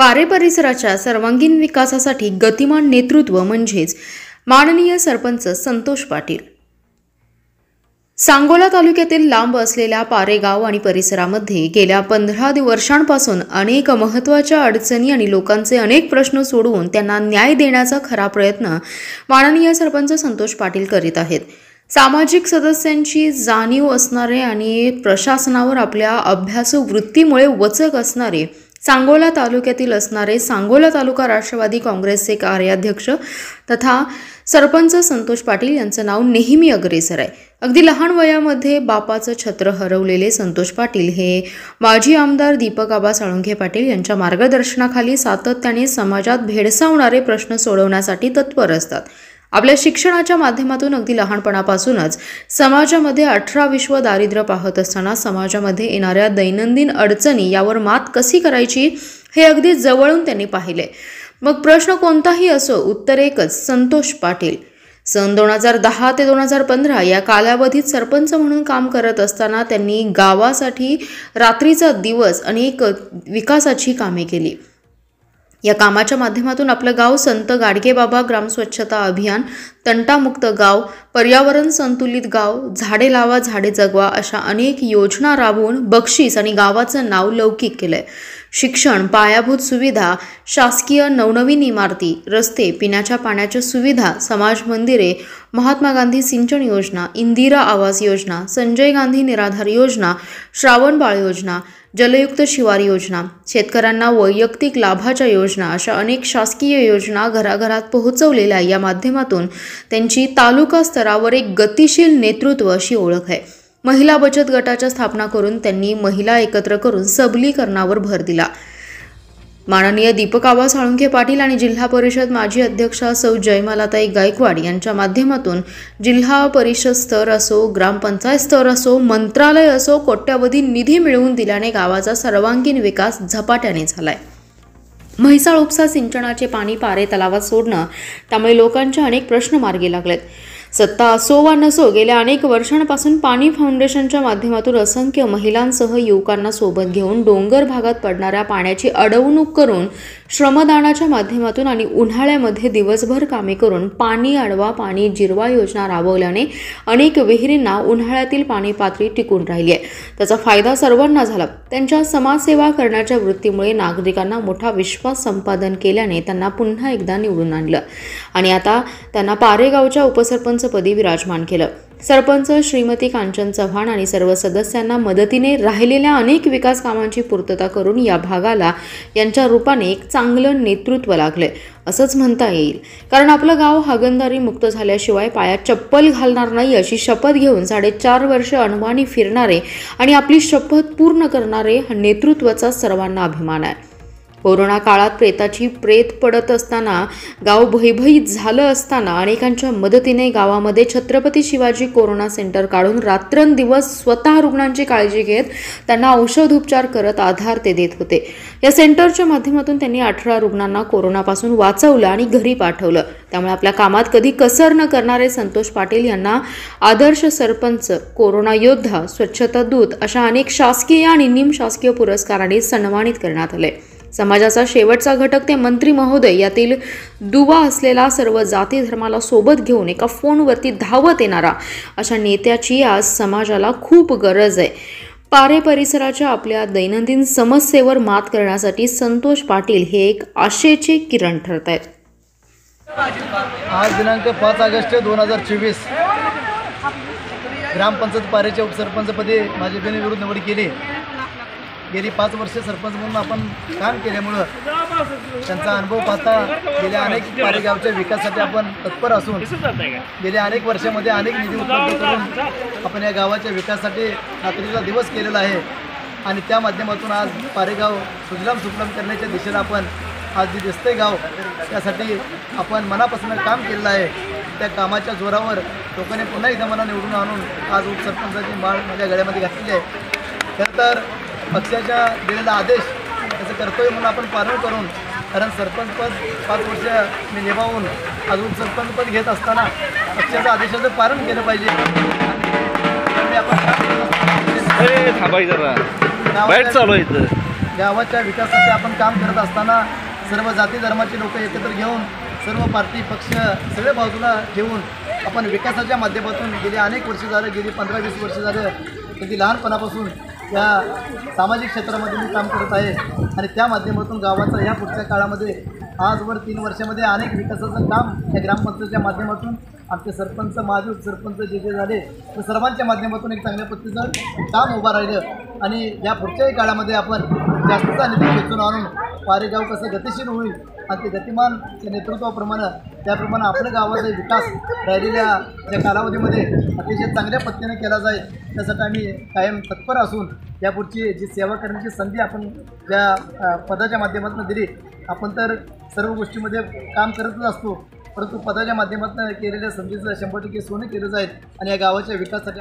पारे परिसराच्या सर्वांगीण विकासासाठी गतिमान नेतृत्व म्हणजेच माननीय सरपंच संतोष पाटील। सांगोला तालुक्यातील लांब असलेल्या पारे गाव आणि परिसरामध्ये गेल्या 15 वर्षांपासून अनेक महत्त्वाच्या अडचणी आणि लोकांचे अनेक प्रश्न सोडवून त्यांना न्याय देण्याचा खरा प्रयत्न माननीय सरपंच संतोष पाटील करीत आहेत। सामाजिक सदस्यांची जाणीव असणारे आणि प्रशासनावर आपल्या अभ्यासू वृत्तीमुळे वचक असणारे सांगोला तालुक्यातील असणारे सांगोला तालुका राष्ट्रवादी काँग्रेसचे कार्याध्यक्ष तथा सरपंच संतोष पाटील यांचं नाव नेहमी अग्रेसर आहे। अगदी लहान वयामध्ये बापाचं छत्र हरवलेले संतोष पाटील हे माजी आमदार दीपक आबा साळुंखे पाटील यांच्या मार्गदर्शनाखाली सातत्याने समाजात भेडसावणारे प्रश्न सोडवण्यासाठी तत्पर असतात। आपल्या शिक्षणाच्या माध्यमातून अगदी लहानपणापासूनच समाजामध्ये 18 विश्व दारिद्र्य पाहत असताना समाजामध्ये येणाऱ्या दैनंदिन अडचणी यावर मात कशी करायची हे अगदी जवळून त्यांनी पाहिले। मग प्रश्न कोणताही असो, उत्तर एकच, संतोष पाटील। सन 2010 ते 2015 या कालावधीत सरपंच म्हणून काम करत असताना त्यांनी गावासाठी रात्रीचा दिवस अनेक विकासाची कामे केली। या कामाच्या माध्यमातून आपलं गाव संत गाडगेबाबा ग्राम स्वच्छता अभियान, तंटामुक्त गाव, पर्यावरण संतुलित गाव, झाडे लावा झाडे जगवा अशा अनेक योजना राबवून बक्षीस आणि गावाचं नाव लौकिक केलंय। शिक्षण, पायाभूत सुविधा, शासकीय नवनवीन इमारती, रस्ते, पिण्याच्या पाण्याच्या सुविधा, समाज मंदिरे, महात्मा गांधी सिंचन योजना, इंदिरा आवास योजना, संजय गांधी निराधार योजना, श्रावण बाळ योजना, जलयुक्त शिवार योजना, शेतकऱ्यांना वैयक्तिक लाभाच्या योजना अशा अनेक शासकीय योजना घराघरात पोहोचवलेल्या या माध्यमातून त्यांची तालुका स्तरावर एक गतिशील नेतृत्व अशी ओळख आहे। महिला बचत गटाच्या स्थापना करून त्यांनी महिला एकत्र करून सबलीकरणावर भर दिला। माननीय दीपक आबा साळुंखे पाटील आणि जिल्हा परिषद माजी अध्यक्षा सौ जयमालाताई गायकवाड यांच्या माध्यमातून जिल्हा परिषद स्तर असो, ग्रामपंचायत स्तर असो, मंत्रालय असो, कोट्यावधी निधी मिळवून दिल्याने गावाचा सर्वांगीण विकास झपाट्याने झालाय। म्हैसाळ उपसा सिंचनाचे पाणी पारे तलावात सोडणं, त्यामुळे लोकांचे अनेक प्रश्न मार्गी लागलेत। सत्ता असो वा नसो, गेल्या अनेक वर्षांपासून पाणी फाउंडेशनच्या माध्यमातून असंख्य महिलांसह युवकांना सोबत घेऊन डोंगर भागात पडणाऱ्या पाण्याची अडवणूक करून श्रमदानाच्या माध्यमातून आणि उन्हाळ्यामध्ये दिवसभर कामे करून पाणी अडवा पाणी जिरवा योजना राबवल्याने अनेक विहिरींना उन्हाळ्यातील पाणी पातळी टिकून राहिली आहे। त्याचा फायदा सर्वांना झाला। त्यांच्या समाजसेवा करण्याच्या वृत्तीमुळे नागरिकांना मोठा विश्वास संपादन केल्याने त्यांना पुन्हा एकदा निवडून आणलं आणि आता त्यांना पारेगावच्या उपसरपंचपदी विराजमान केलं। सरपंच श्रीमती कांचन चव्हाण आणि सर्व सदस्यांना मदतीने राहिलेल्या अनेक विकास कामांची पूर्तता करून या भागाला यांच्या रूपाने एक चांगलं नेतृत्व लागले असंच म्हणता येईल। कारण आपलं गाव हागणदारी मुक्त झाल्याशिवाय पायात चप्पल घालणार नाही अशी शपथ घेऊन 4.5 वर्ष अनवाणी फिरणारे आणि आपली शपथ पूर्ण करणारे हा नेतृत्वाचा सर्वांना अभिमान आहे। कोरोना काळात प्रेताची प्रेत पडत असताना, गाव भयभीत झालं असताना अनेकांच्या मदतीने गावामध्ये छत्रपती शिवाजी कोरोना सेंटर काढून रात्रंदिवस स्वतः रुग्णांची काळजी घेत त्यांना औषधोपचार करत आधार ते देत होते। या सेंटरच्या माध्यमातून त्यांनी 18 रुग्णांना कोरोनापासून वाचवलं आणि घरी पाठवलं। त्यामुळे आपल्या कामात कधी कसर न करणारे संतोष पाटील यांना आदर्श सरपंच, कोरोना योद्धा, स्वच्छता दूत अशा अनेक शासकीय आणि निमशासकीय पुरस्कारांनी सन्मानित करण्यात आले। समाजाचा शेवटचा घटक ते मंत्री महोदय यातील दुवा असलेला सर्व जाती धर्माला सोबत घेऊन एका फोनवरती धावत येणारा अशा नेत्याची आज समाजाला खूप गरज आहे। पारे परिसराच्या आपल्या दैनंदिन समस्येवर मात करण्यासाठी संतोष पाटील हे एक आशेचे किरण ठरत आहेत। आज दिनांक 5 ऑगस्ट 2024 ग्रामपंचायत पारेच्या उपसरपंचपदी माझी बिनविरोध निवड केली। गेली 5 वर्षे सरपंच म्हणून आपण काम केल्यामुळं त्यांचा अनुभव पाहता गेल्या अनेक पारेगावच्या विकासासाठी आपण तत्पर असून गेल्या अनेक वर्षामध्ये अनेक निधी उपलब्ध करून आपण या गावाच्या विकासासाठी रात्रीचा दिवस केलेला आहे आणि त्या माध्यमातून आज पारेगाव सुजलाम सुफलाम करण्याच्या दिशेला आपण आज जे दिसतंय गाव त्यासाठी आपण मनापासून काम केलेलं आहे। त्या कामाच्या जोरावर लोकांनी पुन्हा एकदा मला निवडून आणून आज उपसरपंचाची माळ माझ्या गळ्यामध्ये घातलेली आहे। खरं तर पक्षाच्या दिलेला आदेश त्याचं कर्तव्य म्हणून आपण पालन करून, कारण सरपंचपद 5 वर्ष मी निभावून आज उपसरपंचपद घेत असताना पक्षाच्या आदेशाचं पालन केलं पाहिजे। थांबायचं गावाच्या विकासासाठी आपण काम करत असताना सर्व जाती धर्माचे लोक एकत्र घेऊन सर्व पार्टी पक्ष सगळे बाजूला ठेवून आपण विकासाच्या माध्यमातून गेली अनेक वर्ष झालं, गेली 15-20 वर्ष झालं, अगदी लहानपणापासून या सामाजिक क्षेत्रामध्ये मी काम करत आहे आणि त्या माध्यमातून गावाचा ह्या पुढच्या काळामध्ये आजवर 3 वर्षामध्ये अनेक विकासाचं काम या ग्रामपंचायतीच्या माध्यमातून आमचे सरपंच, माजी उपसरपंच जे झाले तर सर्वांच्या माध्यमातून एक चांगल्या पद्धतीचं काम उभं राहिलं आणि या पुढच्याही काळामध्ये आपण जास्तीचा निधी खेचून आणून पारेगाव कसं गतिशील होईल आणि ते गतिमान नेतृत्वाप्रमाणे त्याप्रमाणे आपल्या गावाचा विकास राहिलेल्या ज्या कालावधीमध्ये अतिशय चांगल्या पद्धतीने केला जाईल त्यासाठी आम्ही कायम तत्पर असून यापुढची जी सेवा करण्याची संधी आपण ज्या पदाच्या माध्यमातून दिली, आपण तर सर्व गोष्टीमध्ये काम करतच असतो, परंतु पदाच्या माध्यमातून केलेल्या संधीचं 100% सोने केलं जाईल आणि या गावाच्या विकासासाठी